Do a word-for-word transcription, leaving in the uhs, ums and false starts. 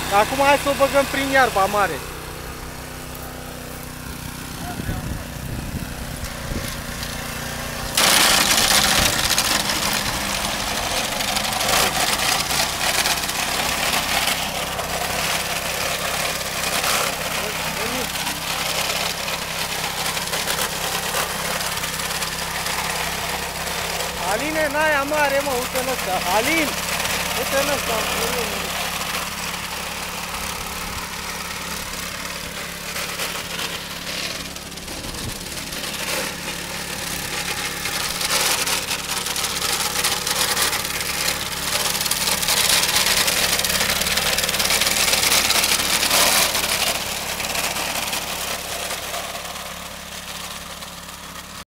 Acum hai să o băgăm prin iarba mare. Aline, n-aia mare, mă, uite-n ăsta. Alin, uite-n ăsta.